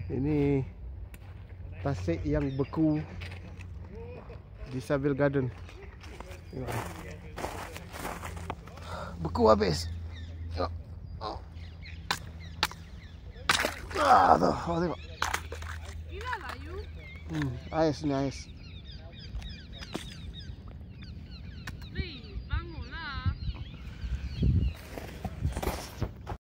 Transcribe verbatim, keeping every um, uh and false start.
Ini tasik yang beku di Savile Garden. Tengok. Beku habis. Tengok. Oh. Ah, tu. Oh, tengok. Hmm, ais ni ais.